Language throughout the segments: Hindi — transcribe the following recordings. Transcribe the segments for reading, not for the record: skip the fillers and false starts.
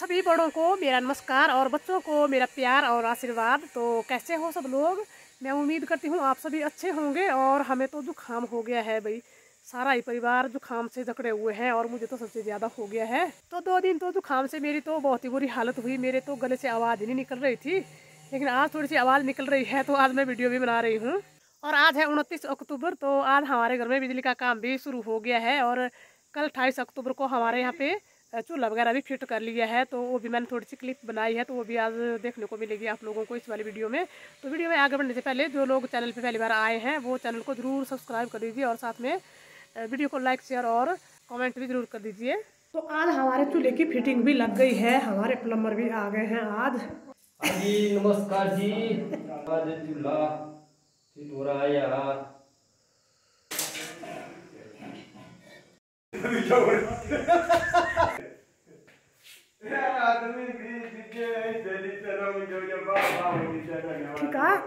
सभी बड़ों को मेरा नमस्कार और बच्चों को मेरा प्यार और आशीर्वाद। तो कैसे हो सब लोग? मैं उम्मीद करती हूँ आप सभी अच्छे होंगे। और हमें तो जुकाम हो गया है भाई, सारा ही परिवार जुकाम से जकड़े हुए हैं और मुझे तो सबसे ज़्यादा हो गया है। तो 2 दिन तो जुकाम से मेरी तो बहुत ही बुरी हालत हुई। मेरे तो गले से आवाज़ ही नहीं निकल रही थी, लेकिन आज थोड़ी सी आवाज़ निकल रही है तो आज मैं वीडियो भी बना रही हूँ। और आज है 29 अक्टूबर, तो आज हमारे घर में बिजली का काम भी शुरू हो गया है। और कल 28 अक्टूबर को हमारे यहाँ पे चूल्हा वगैरह भी फिट कर लिया है। तो वो भी मैंने थोड़ी सी क्लिप बनाई है, तो वो भी आज देखने को मिलेगी आप लोगों को इस वाली वीडियो में। तो वीडियो में आगे बढ़ने से पहले जो लोग चैनल पे पहली बार आए हैं वो चैनल को ज़रूर सब्सक्राइब कर दीजिए और साथ में वीडियो को लाइक शेयर और कमेंट भी ज़रूर कर दीजिए। तो आज हमारे चूल्हे की फिटिंग भी लग गई है, हमारे प्लम्बर भी आ गए हैं आज। जी नमस्कार जी। आज चूल्हा फिट हो रहा है यार। ठीक है।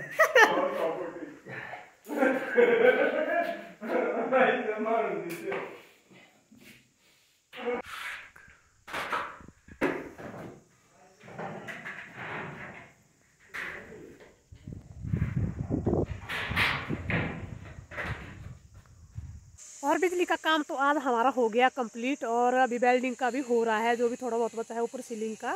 और बिजली का काम तो आज हमारा हो गया कंप्लीट, और अभी वेल्डिंग का भी हो रहा है, जो भी थोड़ा बहुत बचा है ऊपर सीलिंग का।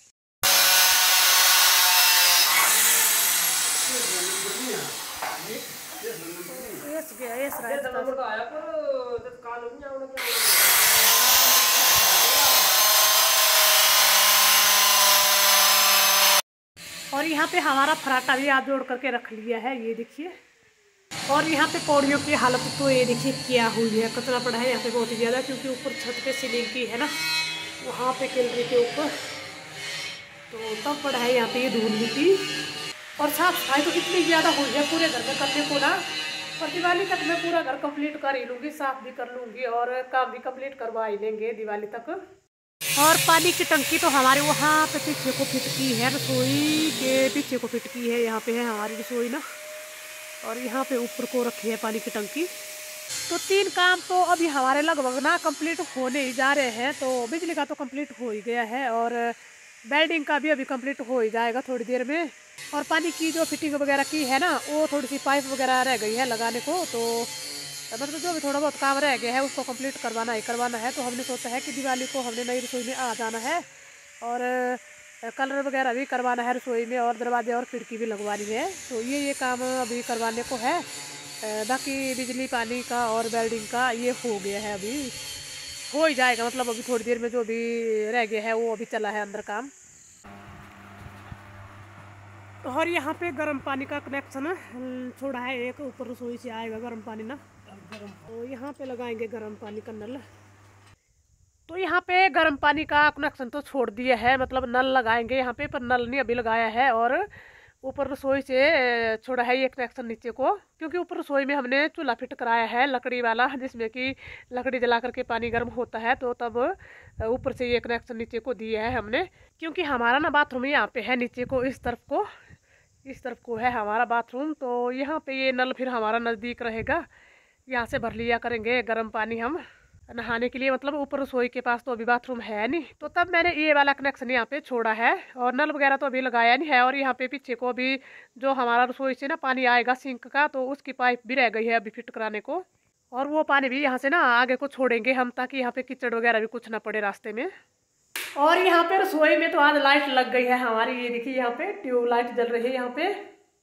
और यहाँ पे हमारा फराटा भी आज जोड़ करके रख लिया है, ये देखिए। और यहाँ पे पौड़ियों की हालत तो ये देखिए क्या हुई है, कचरा पड़ा है यहाँ पे बहुत ही ज़्यादा, क्योंकि ऊपर छत पे सीलिंग की है ना, वहाँ पे गैलरी के ऊपर तो तब पड़ा है यहाँ पे ये धूल मिट्टी। और साफ सफाई तो इतनी ज़्यादा हुई है पूरे घर में करने को ना, और दिवाली तक मैं पूरा घर कंप्लीट कर ही लूँगी, साफ भी कर लूँगी और काम भी कंप्लीट करवा ही लेंगे दिवाली तक। और पानी की टंकी तो हमारे वहाँ पे पीछे को फिट की है, रसोई के पीछे को फिट की है, यहाँ पे है हमारी रसोई ना, और यहाँ पे ऊपर को रखी है पानी की टंकी। तो 3 काम तो अभी हमारे लगभग ना कंप्लीट होने ही जा रहे हैं। तो बिजली का तो कंप्लीट हो ही गया है और वेल्डिंग का भी अभी कंप्लीट हो ही जाएगा थोड़ी देर में। और पानी की जो फिटिंग वगैरह की है ना, वो थोड़ी सी पाइप वगैरह रह गई है लगाने को, तो मतलब जो भी थोड़ा बहुत काम रह गया है उसको कंप्लीट करवाना ही करवाना है। तो हमने सोचा है कि दिवाली को हमने नई रसोई में आ जाना है और कलर वगैरह भी करवाना है रसोई में, और दरवाजे और खिड़की भी लगवानी है। तो ये काम अभी करवाने को है। बाकी बिजली पानी का और वेल्डिंग का ये हो गया है, अभी हो ही जाएगा, मतलब अभी थोड़ी देर में जो भी रह गया है वो अभी चला है अंदर काम। और यहाँ पे गर्म पानी का कनेक्शन छोड़ा है, एक ऊपर रसोई से आएगा गर्म पानी ना, तो यहाँ पे लगाएंगे गर्म पानी का नल। तो यहाँ पे गर्म पानी का कनेक्शन तो छोड़ दिया है, मतलब नल लगाएंगे यहाँ पे, पर नल नहीं अभी लगाया है। और ऊपर रसोई से छोड़ा है ये कनेक्शन नीचे को, क्योंकि ऊपर रसोई में हमने चूल्हा फिट कराया है लकड़ी वाला, जिसमें कि लकड़ी जला करके पानी गर्म होता है, तो तब ऊपर से ये कनेक्शन नीचे को दिया है हमने। क्योंकि हमारा ना बाथरूम यहाँ पे है नीचे को, इस तरफ को है हमारा बाथरूम, तो यहाँ पे ये नल फिर हमारा नज़दीक रहेगा, यहाँ से भर लिया करेंगे गर्म पानी हम नहाने के लिए। मतलब ऊपर रसोई के पास तो अभी बाथरूम है नहीं, तो तब मैंने ये वाला कनेक्शन यहाँ पे छोड़ा है, और नल वगैरह तो अभी लगाया नहीं है। और यहाँ पे पीछे को अभी जो हमारा रसोई से ना पानी आएगा सिंक का, तो उसकी पाइप भी रह गई है अभी फिट कराने को, और वो पानी भी यहाँ से ना आगे को छोड़ेंगे हम, ताकि यहाँ पे कीचड़ वगैरह भी कुछ ना पड़े रास्ते में। और यहाँ पे रसोई में तो आज लाइट लग गई है हमारी, ये देखिए यहाँ पे ट्यूब लाइट जल रही है यहाँ पे,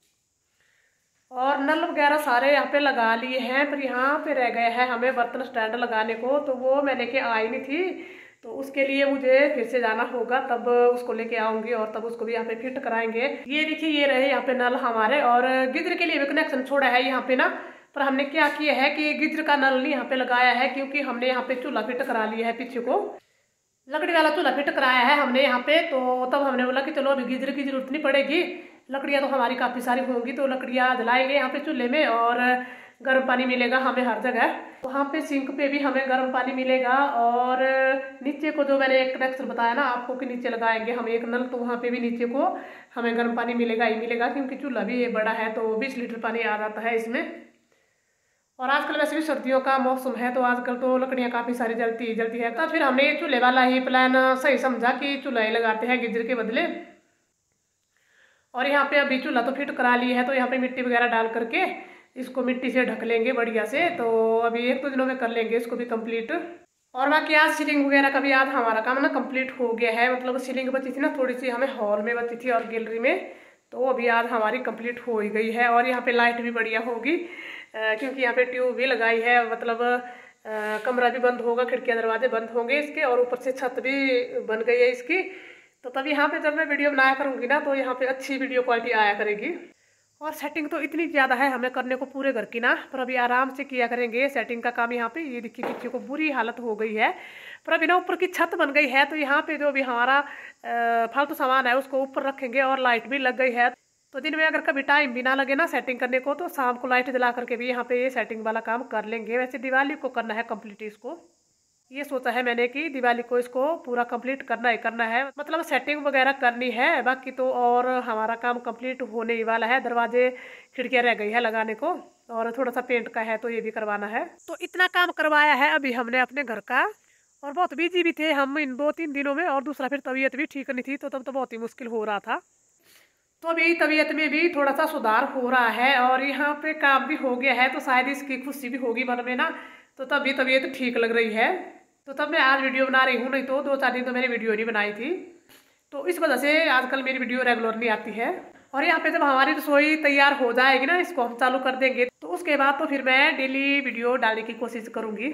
और नल वगैरह सारे यहाँ पे लगा लिए हैं। पर यहाँ पे रह गए हैं हमें बर्तन स्टैंड लगाने को, तो वो मैं लेके आई नहीं थी, तो उसके लिए मुझे फिर से जाना होगा, तब उसको लेके आऊँगी और तब उसको भी यहाँ पे फिट कराएंगे। ये देखिए ये रहे यहाँ पे नल हमारे, और गीजर के लिए भी कनेक्शन छोड़ा है यहाँ पे ना, पर हमने क्या किया है कि गीजर का नल नहीं यहाँ पे लगाया है, क्योंकि हमने यहाँ पे चूल्हा फिट करा लिया है, पीछे को लकड़ी वाला चूल्हा फिट कराया है हमने यहाँ पे। तो तब हमने बोला कि चलो अभी गीजर की जरूरत नहीं पड़ेगी, लकड़ियाँ तो हमारी काफ़ी सारी होंगी, तो लकड़ियाँ जलाएंगे यहाँ पे चूल्हे में, और गर्म पानी मिलेगा हमें हर जगह। वहाँ पे सिंक पे भी हमें गर्म पानी मिलेगा, और नीचे को जो मैंने एक कनेक्शन बताया ना आपको कि नीचे लगाएंगे हम एक नल, तो वहाँ पे भी नीचे को हमें गर्म पानी मिलेगा ही मिलेगा, क्योंकि चूल्हा भी ये बड़ा है तो 20 लीटर पानी आ जाता है इसमें। और आजकल वैसे भी सर्दियों का मौसम है तो आजकल तो लकड़ियाँ काफ़ी सारी जलती है। तो फिर हमने चूल्हे वाला ही प्लान सही समझा कि चूल्हा ही लगाते हैं गीजर के बदले। और यहाँ पे अभी चूल्हा तो फिट करा लिए है, तो यहाँ पे मिट्टी वगैरह डाल करके इसको मिट्टी से ढक लेंगे बढ़िया से। तो अभी 1-2 दिनों में कर लेंगे इसको भी कंप्लीट। और बाकी आज सीलिंग वगैरह का भी आज हमारा काम ना कंप्लीट हो गया है। मतलब सीलिंग बची थी ना थोड़ी सी, हमें हॉल में बची थी और गैलरी में, तो अभी आज हमारी कंप्लीट हो ही गई है। और यहाँ पे लाइट भी बढ़िया होगी क्योंकि यहाँ पे ट्यूब भी लगाई है। मतलब कमरा भी बंद होगा, खिड़कियाँ दरवाजे बंद होंगे इसके, और ऊपर से छत भी बन गई है इसकी। तो तब यहाँ पे जब मैं वीडियो बनाया करूँगी ना तो यहाँ पे अच्छी वीडियो क्वालिटी आया करेगी। और सेटिंग तो इतनी ज़्यादा है हमें करने को पूरे घर की ना, पर अभी आराम से किया करेंगे सेटिंग का काम। यहाँ पे ये देखिए किसी को बुरी हालत हो गई है, पर अभी ना ऊपर की छत बन गई है। तो यहाँ पे जो भी हमारा फालतू सामान है उसको ऊपर रखेंगे, और लाइट भी लग गई है। तो दिन में अगर कभी टाइम भी ना लगे ना सेटिंग करने को, तो शाम को लाइट जला करके भी यहाँ पे ये सेटिंग वाला काम कर लेंगे। वैसे दिवाली को करना है कंप्लीट इसको, ये सोचा है मैंने कि दिवाली को इसको पूरा कंप्लीट करना ही करना है। मतलब सेटिंग वगैरह करनी है, बाकी तो और हमारा काम कंप्लीट होने ही वाला है। दरवाजे खिड़कियां रह गई है लगाने को, और थोड़ा सा पेंट का है तो ये भी करवाना है। तो इतना काम करवाया है अभी हमने अपने घर का। और बहुत बिजी भी थे हम इन 2-3 दिनों में, और दूसरा फिर तबीयत भी ठीक नहीं थी, तो तब तो बहुत ही मुश्किल हो रहा था। तो अभी तबीयत में भी थोड़ा सा सुधार हो रहा है, और यहाँ पे काम भी हो गया है, तो शायद इसकी खुशी भी होगी मन में ना, तो तभी तबीयत ठीक लग रही है। तो तब मैं आज वीडियो बना रही हूँ, नहीं तो 2-4 दिन तो मैंने वीडियो नहीं बनाई थी। तो इस वजह से आजकल मेरी वीडियो रेगुलर नहीं आती है। और यहाँ पे जब हमारी रसोई तैयार हो जाएगी ना, इसको हम चालू कर देंगे, तो उसके बाद तो फिर मैं डेली वीडियो डालने की कोशिश करूँगी।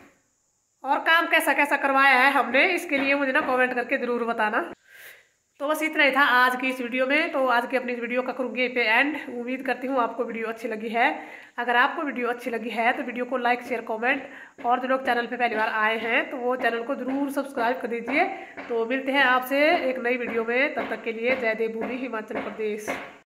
और काम कैसा कैसा करवाया है हमने, इसके लिए मुझे ना कमेंट करके ज़रूर बताना। तो बस इतना ही था आज की इस वीडियो में। तो आज की अपनी इस वीडियो का करूँगी पे एंड। उम्मीद करती हूँ आपको वीडियो अच्छी लगी है। अगर आपको वीडियो अच्छी लगी है तो वीडियो को लाइक, शेयर, कमेंट, और जो लोग चैनल पे पहली बार आए हैं तो वो चैनल को ज़रूर सब्सक्राइब कर दीजिए। तो मिलते हैं आपसे एक नई वीडियो में, तब तक के लिए जय देवभूमि हिमाचल प्रदेश।